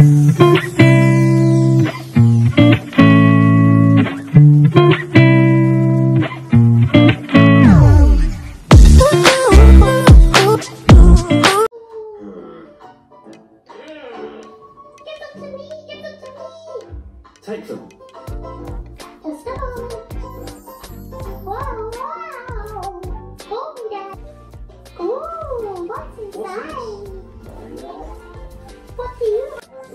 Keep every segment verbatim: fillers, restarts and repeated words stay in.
Take them. Let's go. Wow, wow. Oh, yeah. Ooh, what's inside? What do you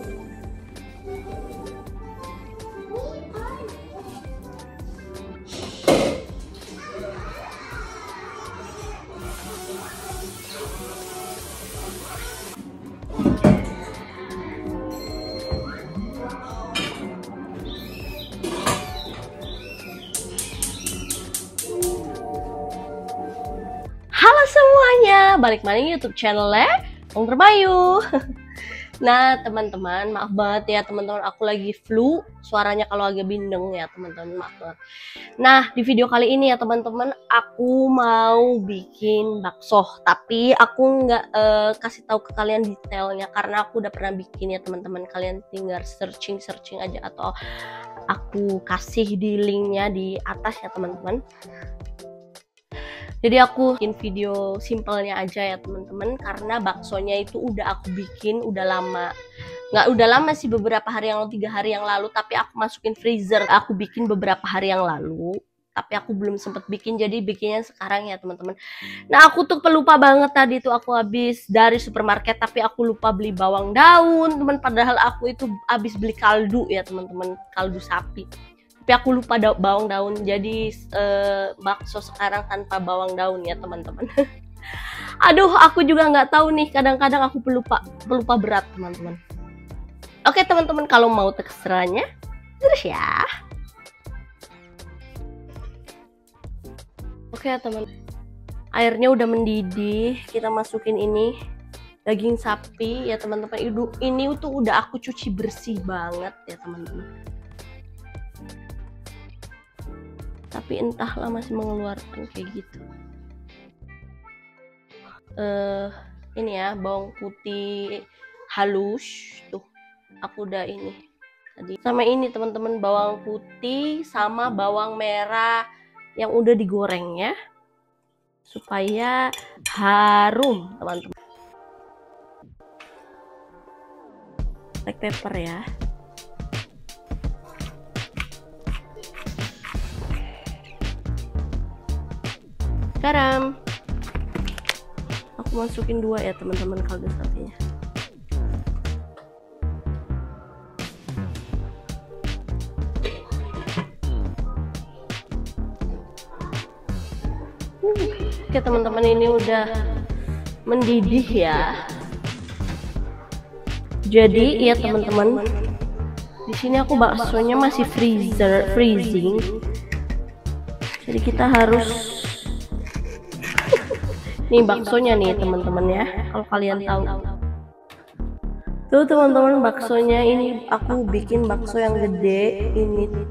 Halo semuanya, balik lagi YouTube channelnya Ong Termayu. Nah teman-teman, maaf banget ya teman-teman, aku lagi flu, suaranya kalau agak bindeng ya teman-teman, maaf banget. Nah di video kali ini ya teman-teman, aku mau bikin bakso, tapi aku nggak uh, kasih tahu ke kalian detailnya karena aku udah pernah bikin ya teman-teman. Kalian tinggal searching-searching aja atau aku kasih di linknya di atas ya teman-teman. Jadi aku bikin video simpelnya aja ya teman-teman, karena baksonya itu udah aku bikin udah lama. Nggak udah lama sih, beberapa hari yang lalu, tiga hari yang lalu, tapi aku masukin freezer. Aku bikin beberapa hari yang lalu, tapi aku belum sempet bikin, jadi bikinnya sekarang ya teman-teman. Nah aku tuh pelupa banget, tadi tuh aku habis dari supermarket, tapi aku lupa beli bawang daun teman, padahal aku itu habis beli kaldu ya teman-teman, kaldu sapi. Tapi aku lupa da bawang daun, jadi uh, bakso sekarang tanpa bawang daun ya teman-teman. Aduh, aku juga nggak tahu nih, kadang-kadang aku pelupa pelupa berat teman-teman. Oke teman-teman, kalau mau teksturnya terus ya. Oke teman, airnya udah mendidih, kita masukin ini daging sapi ya teman-teman. Ini tuh udah aku cuci bersih banget ya teman-teman. Tapi entahlah masih mengeluarkan kayak gitu. Uh, ini ya bawang putih halus tuh, aku udah ini tadi. Sama ini teman-teman, bawang putih sama bawang merah yang udah digoreng ya, supaya harum teman-teman. Black pepper ya. Garam, aku masukin dua ya teman-teman kaldu sapinya. Oke teman-teman, ini udah mendidih ya. Jadi ya teman-teman, di sini aku baksonya masih freezer freezing. Jadi kita harus nih baksonya nih teman-teman ya, kalau kalian tahu. Tuh teman-teman, baksonya ini aku bikin bakso yang gede ini tuh.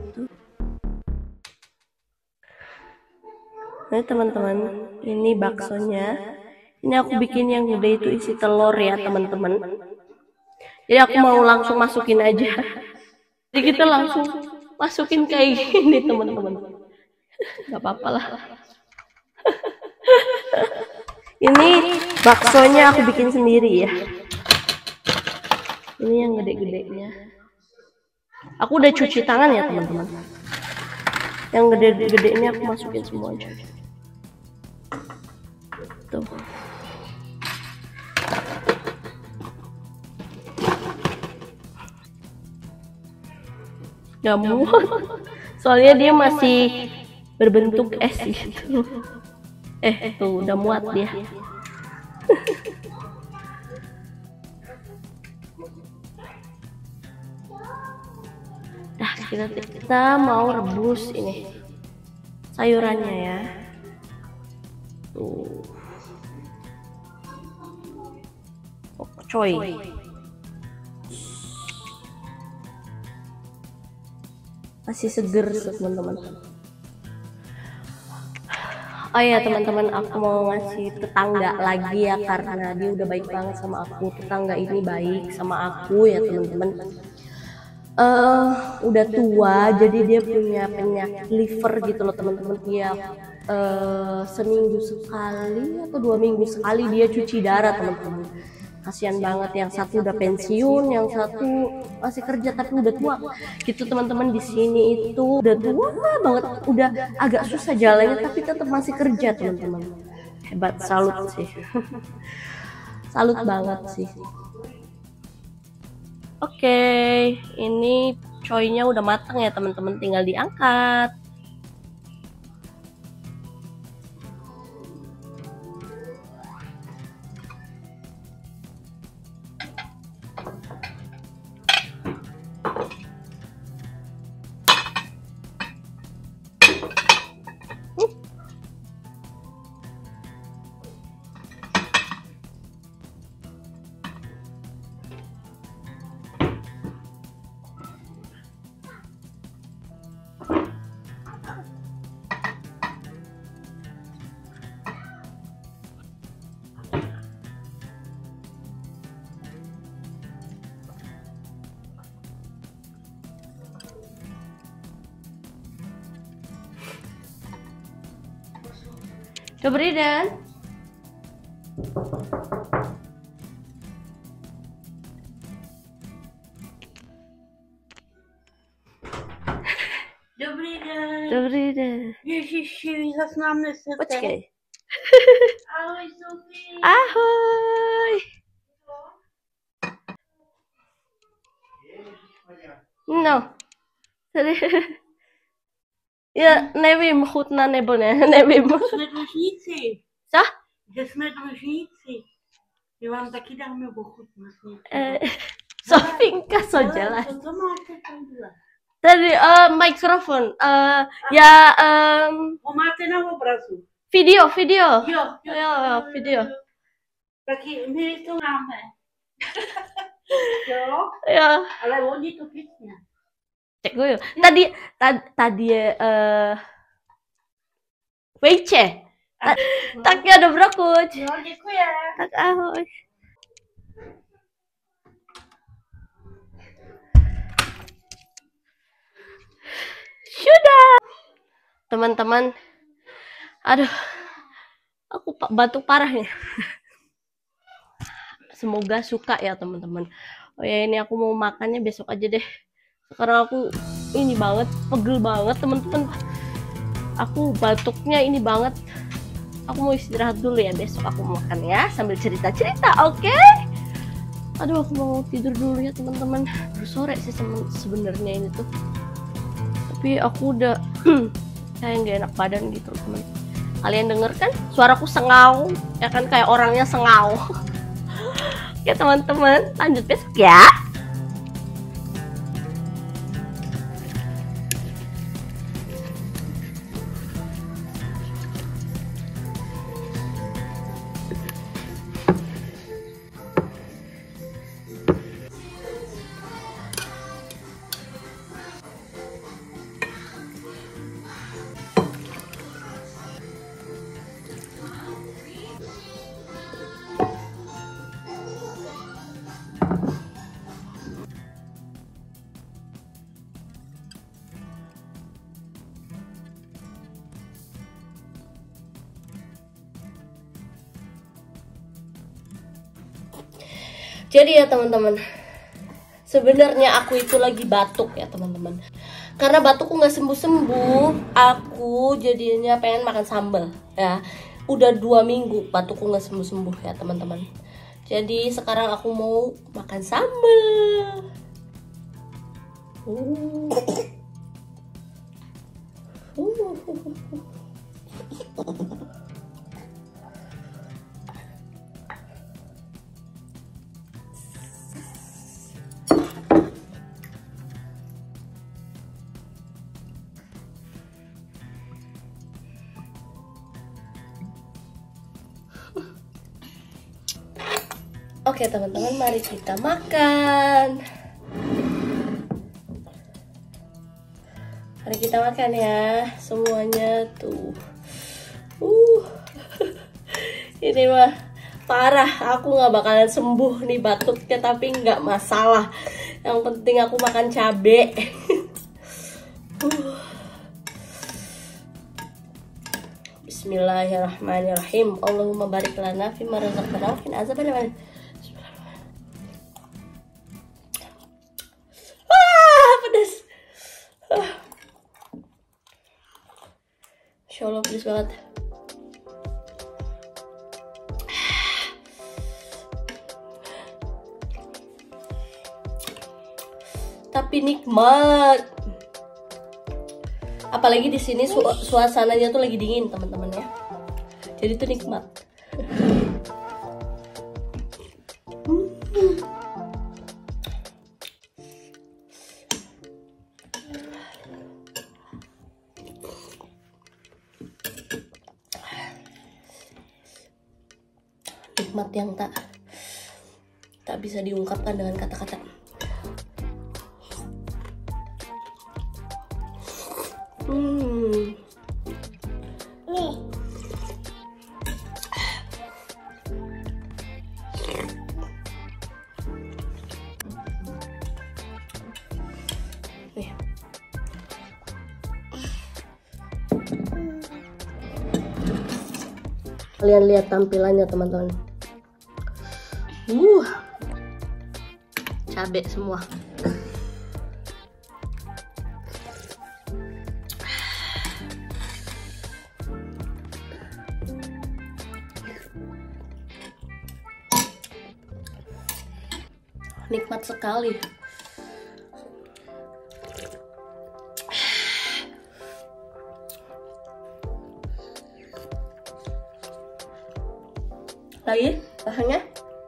Nah teman-teman, ini baksonya. Ini aku bikin yang gede itu isi telur ya teman-teman. Jadi aku mau langsung masukin aja. Jadi kita langsung masukin kayak gini teman-teman. Gak apa-apa lah. Ini baksonya aku bikin sendiri ya. Ini yang gede-gedenya. Aku udah cuci tangan ya teman-teman. Yang gede-gede ini aku masukin semua aja. Tuh. Gak muat. Soalnya dia masih berbentuk es gitu. Eh tuh udah muat dia. Nah kita, kita mau rebus ini sayurannya ya. Tuh. Oh, coy. Masih seger teman-teman. Oh iya teman-teman, aku mau ngasih tetangga lagi ya, karena dia udah baik banget sama aku. Tetangga ini baik sama aku ya teman-teman. Uh, udah tua, jadi dia punya penyakit liver gitu loh teman-teman. Dia uh, seminggu sekali atau dua minggu sekali dia cuci darah teman-teman. Kasihan banget, yang satu udah pensiun, yang satu masih kerja tapi udah tua gitu teman-teman. Di sini itu udah tua banget, udah agak susah jalannya tapi tetap masih kerja teman-teman. Hebat, salut sih. Salut banget sih. Oke, ini coynya udah matang ya teman-teman, tinggal diangkat. Coba dan Dobrý den. Dobrý den. Ježiši, vy zas nám nesete. Počkej. Ahoj, Sofie. Ahoj. No. Tady. Já nevím, chutná nebo ne, nevím. Že jsme dlužníci. Co? Že jsme dlužníci. My vám taky dáme ochutnat. Eh, Sofinka, co děláš? Co to máte tamhle? Tady uh, mikrofon. Uh, já um, Ho máte na obrazu. video, video. Jo, Jo, jo, video. Taky my to máme. Jo, Jo. ale oni to pěkně. Děkuju. Tady, tady, tady je uh, vejče. Ta, tak jo, dobrokuť. Jo, děkuji. Tak ahoj. Sudah. Teman-teman. Aduh. Aku batuk parah nih. Semoga suka ya teman-teman. Oh ya, ini aku mau makannya besok aja deh. Sekarang aku ini banget, pegel banget teman-teman. Aku batuknya ini banget. Aku mau istirahat dulu ya, besok aku makan ya sambil cerita-cerita, oke? Okay? Aduh, aku mau tidur dulu ya teman-teman. Sore sih sebenarnya ini tuh. Tapi aku udah kayak nggak enak badan gitu teman. Kalian denger kan? Suaraku sengau, ya kan, kayak orangnya sengau. Oke teman-teman, lanjut besok ya. Jadi ya teman-teman, sebenarnya aku itu lagi batuk ya teman-teman. Karena batukku nggak sembuh-sembuh, aku jadinya pengen makan sambal ya. Udah dua minggu batukku nggak sembuh-sembuh ya teman-teman. Jadi sekarang aku mau makan sambal. Uh. Uh. Oke teman-teman, mari kita makan. Mari kita makan ya, semuanya tuh. Uh. Ini mah parah, aku nggak bakalan sembuh nih batuknya, tapi nggak masalah. Yang penting aku makan cabe. uh. Bismillahirrahmanirrahim. Allahumma barik lana fima razaqtana wa qina azabannar. Ah, pedas. Ah. Insya Allah pedas banget. Tapi nikmat. Apalagi di sini su suasananya tuh lagi dingin, teman-teman ya. Jadi tuh nikmat. Nikmat yang tak tak bisa diungkapkan dengan kata-kata. Hmm. Nih. Nih. Kalian lihat tampilannya, teman-teman. Uh. Cabai semua. Nikmat sekali. Lagi bahannya?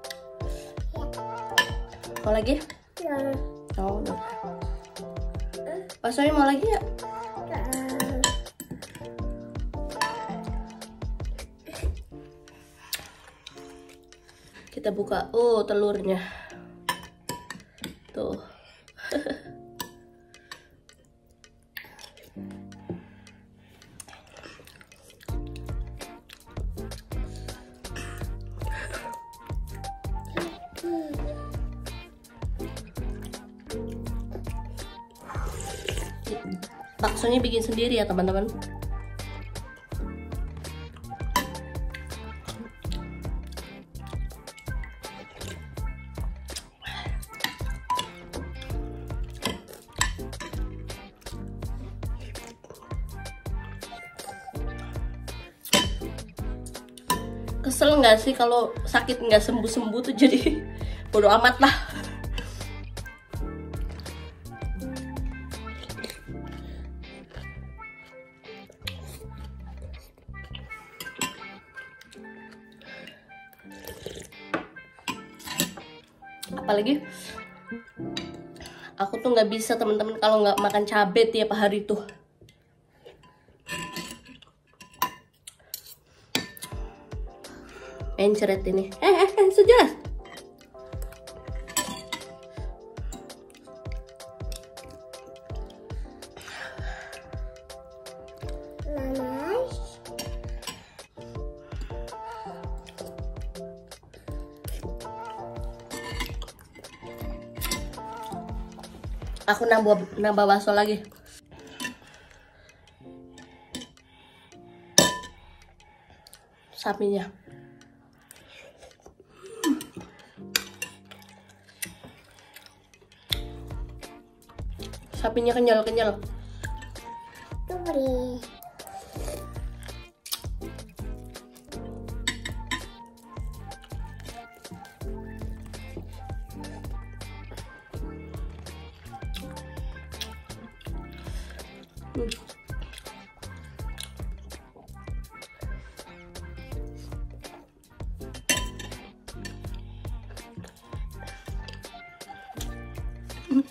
Mau lagi? Ya. Oh, udah. Baksonya mau lagi ya? Kita buka. Oh, telurnya. Tuh. Baksonya bikin sendiri ya, teman-teman. Kesel nggak sih kalau sakit nggak sembuh-sembuh tuh, jadi bodo amat lah. Apalagi aku tuh nggak bisa, teman-teman, kalau nggak makan cabai tiap hari tuh. Encret ini. Eh, eh, eh, sudah. Nanas. Aku nambah nambah bakso lagi. Sapinya. Sapinya kenyal-kenyal. Tuh beri. Hmm. Hmm.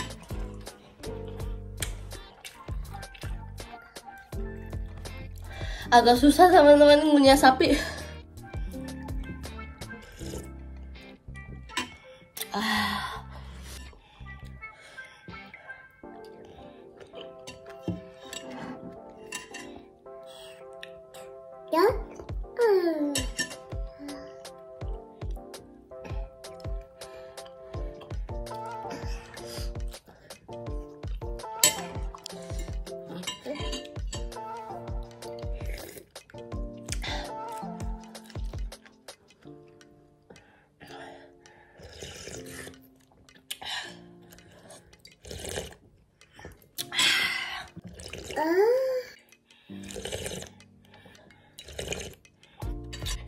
Agak susah, teman-teman, ngunyah sapi. Ah. Ya. Hmm.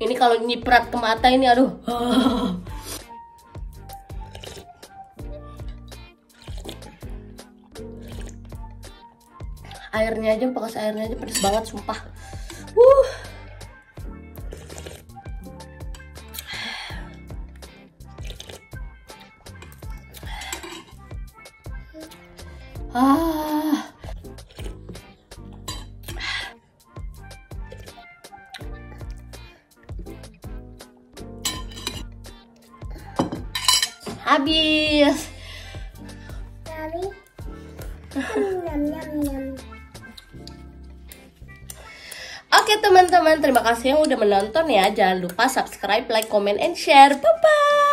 Ini kalau nyiprat ke mata ini aduh. Airnya aja, bekas airnya aja pedes banget sumpah. Uh. Ah. Habis. Tapi nyam nyam nyam. Oke teman-teman, terima kasih yang udah menonton ya. Jangan lupa subscribe, like, comment, and share. Bye-bye.